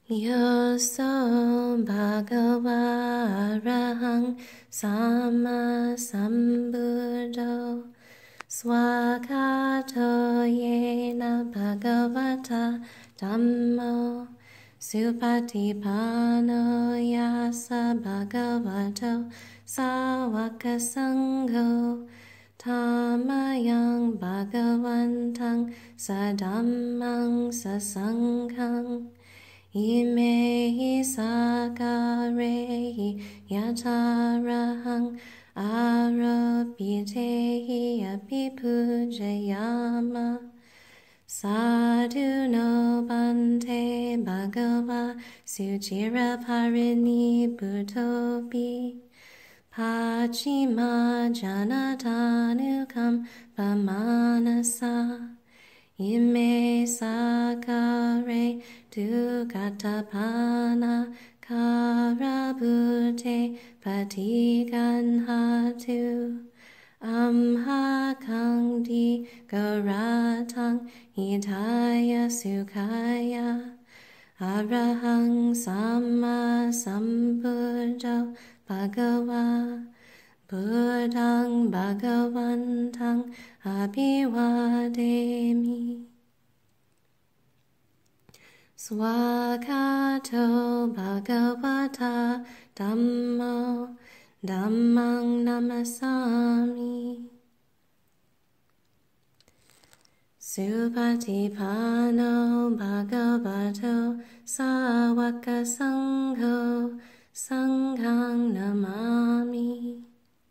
Yoso Bhagava Arahang Sama Sambuddho Swakato Yena Bhagavata Dhammo Supatipano Yasa Bhagavato Sawaka Sangho Tamayang Bhagavantang Sadammang Sasanghang Imehi sakarehi yatarahang aropitehi apipujayama sadhu no bante bhagava suchira parini bhutopi pachima janatanukam pamanasa Ime sakare dukatapana karabute patiganhatu amhakangdi garatang hitaya sukhaya arahang sama sambuddho bhagava Buddhang Bhagavantang Abhivademi Swakato Bhagavata Dhammo Dhammang Namasami Supatipano Bhagavato Sawaka Sangho Sanghang Namami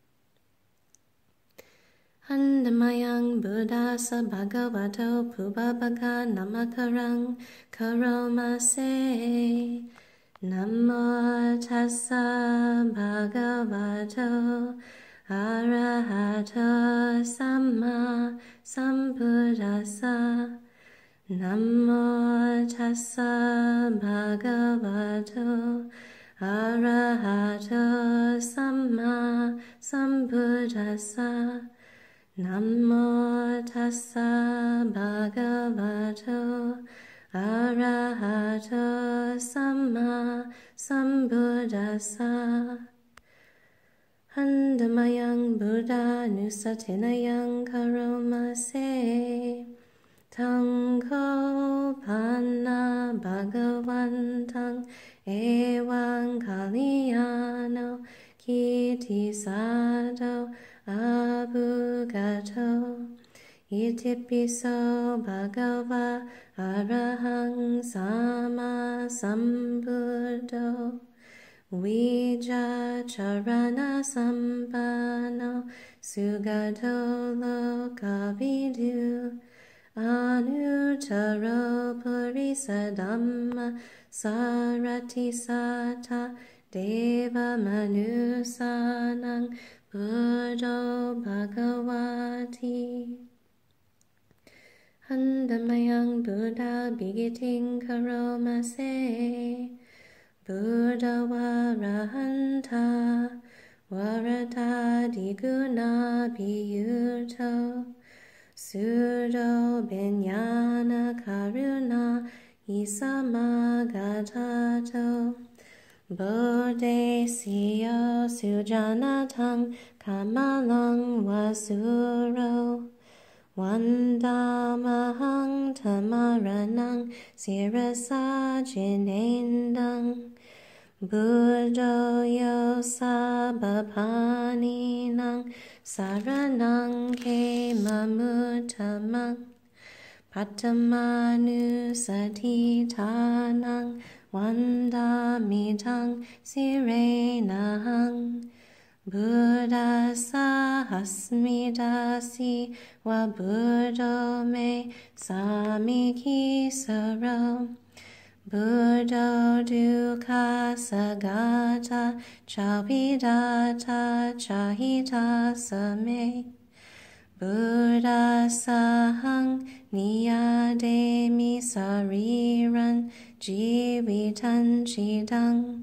Handamayang Buddhasa Bhagavato Pubabhaka Namakarang Karomase Namo Tassa Bhagavato Arahato Samma Sambuddhassa Namo Tassa Bhagavato Arahato Samma Sambuddhassa Namo Tassa Bhagavato Arahato Samma Sambuddhassa Handamayang Buddha Nusatinayang Karomase Tangko Panna Bhagavantang Ewang Kalyano Kiti Sado Abhugato Itipiso Bhagava Arahang Sama Sambuddho Vija Charana Sampano Sugato Lokavidu Anuttaro Purisa Dhamma Sarati Sata Deva Manusanang Buddho Bhagavati Handamayang Buddha Bigiting Karomase Buddha Warahanta Warata Diguna Biyuto Sudo Binyana Karuna Isamagatato Bodhe siyo sujanatang kamalang wasuro Vandamahang tamaranang sirasa jinendang Buddho yo sabapaninang saranang ke mamutamang Patamanu satitanang Vandamitang sirenahang Buddha sahasmidasi wa Buddho me samiki saro Buddho dukkha sagata chavidata chahita same Buddha sahang niyademi sariran jivitan chidang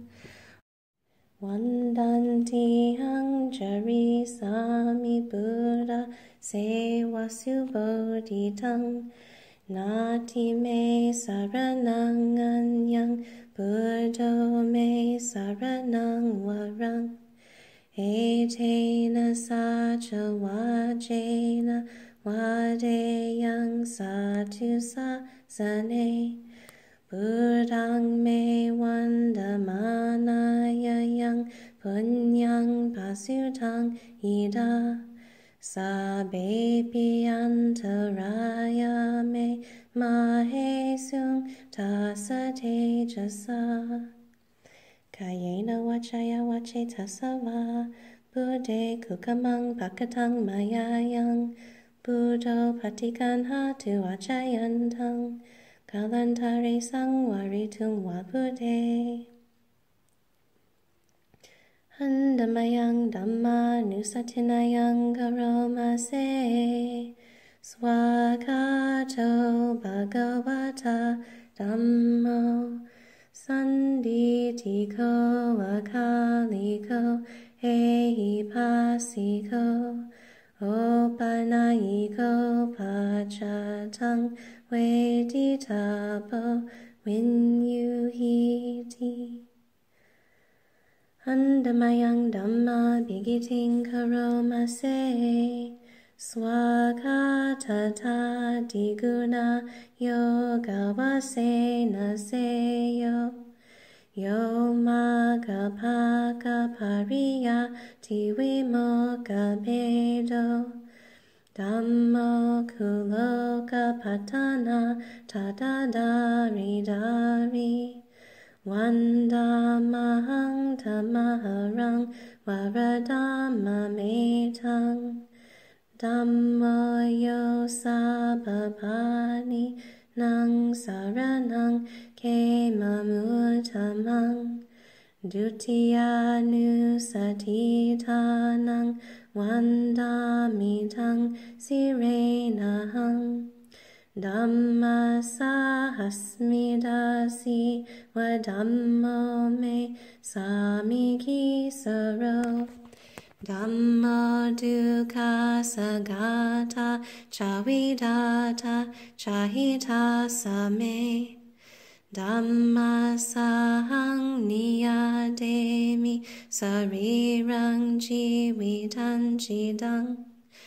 Vandanti hang jari sami Buddha sewa subodhitang Nati me saranang anyang, Buddho me saranang warang. Etena sacha wajena, Wadeyang satu sasane. Buddhang me vandamanayayang, Punyang pasutang ida. Sabepi antaraya me mahesung tasa tejasa. Kayena wachaya wache tasava, Buddhe kukamang pakatang mayayang, Buddho patikan hatu achayantang, Kalantare sangwaritum wabuddhe. Handamayang dhamma nusatinayang karomase, Swakato bhagavata dhammo, Sanditiko akaliko ehipasiko, Opanayiko pachatang veditapo vinyuhiti. Handamayang dhamma bigiting karomase, Swakatata diguna yogavase naseyo, Yo magapaka pariya tiwimoka bedo, Dhammo kuloka patana tadadari dari, Vandamahang tamaharang varadama metang, Dhammo yo sabapani nang saranang kemamutamang, Dutiyanu satitanang vandamitang sirenahang, Dhamma sahasmidasi wa dhammo me samiki saro, Dhammo dukkha sagata chavidata chahita same, Dhamma sahang niyademi sarirang jivitan jidang,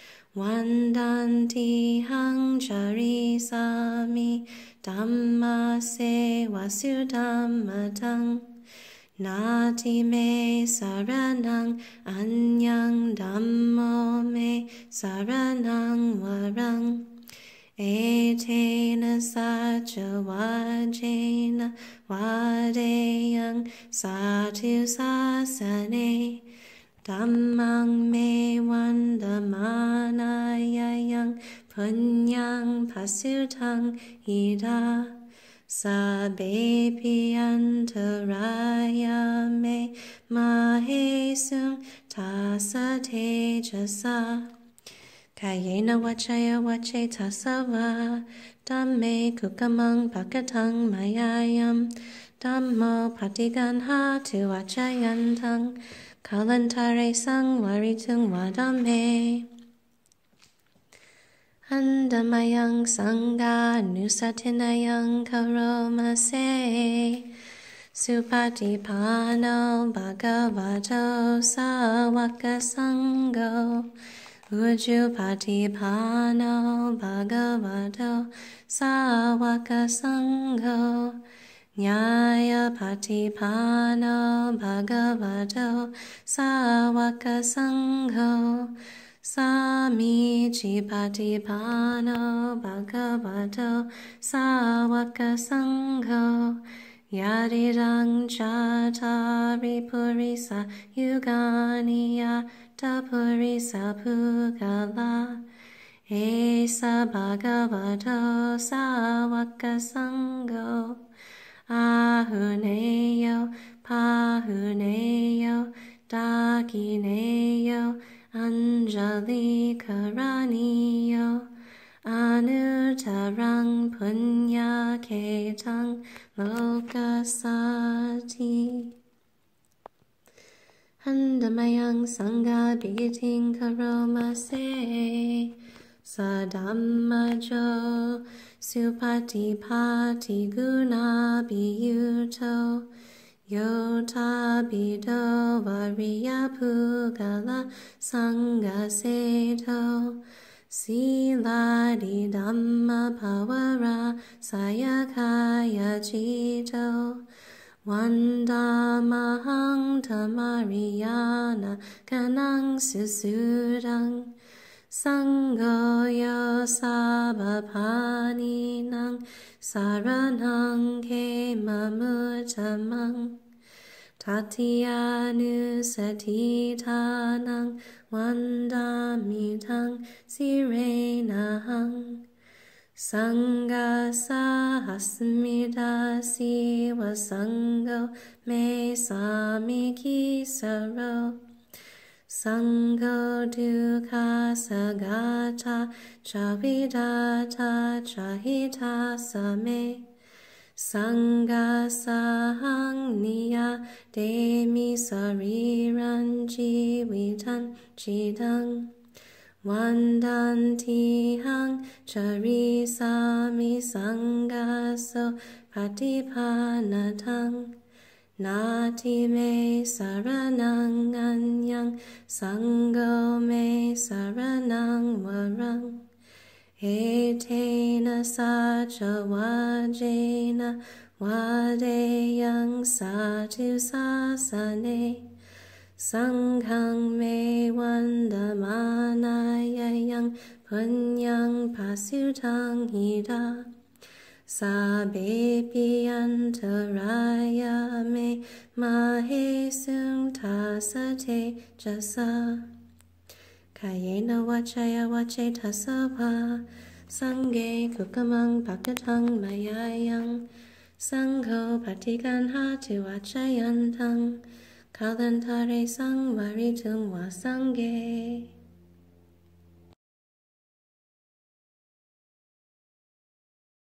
Vandanti hang charisami dhamma se vasudhammatang, Nati me saranang anyang dhammo me saranang warang. Etena sacha vajena vadeyang satu sasane, Dhammang me vandamanayayang punyang pasutang ida. Sabepi antaraya me mahesung tasa tejasa. Kayena wachaya wache tasava, Dhamme kukamang pakatang mayayam, Dhammo patigan hatu achayantang, Kalantare sangwaritung vadame. Handamayang sangha nusatinayang karomase, Supatipano bhagavato sawaka sangho, Ujupatipano bhagavato sawaka sangho, Nyaya patipano bhagavato sawaka sangho, Samichi patipano bhagavato sawaka sangho, Yadirang chatari purisa yuganiya tapurisa pugala, Esa bhagavato sawaka sangho, Ahuneyo, Pahuneyo, Dakineyo, Anjali Karaniyo, Anutarang Punya Ketang Lokasati. Handamayang Sangha Bigiting Karomase, Sadammajo Supatipati Guna Biyuto Yota Bido Variya Pugala Sangha Seto Siladi Dhamma Pawara Sayakaya Jito Vandamahang Tamariyana Kanang Susudang Sanghoyo Sabapaninang Saranang Kemamutamang Tatyanu Satitanang Vandamitang Sirenahang Sangha Sahasmita Siva Sangho Me Samiki Saro Sangho Dukha Sagata Chavidata Chahita Same Sangha Sahang Niya Demi Sariran Jivitan Chidang Vandantihang Charisami Sanghaso Pratipanatang Nati me saranang anyang Sangho me saranang warang Etena sacha vajena Vadeyang satu sasane Sanghang me vandamanayayang Punyang pasutang hida Sabepi antaraya me mahe sungta sate jasa Kayena wachaya wache tasapa Sangye kukamang pakatang mayayang Sangho patikan hatu wachayantang Kalantare sang varitung wasangye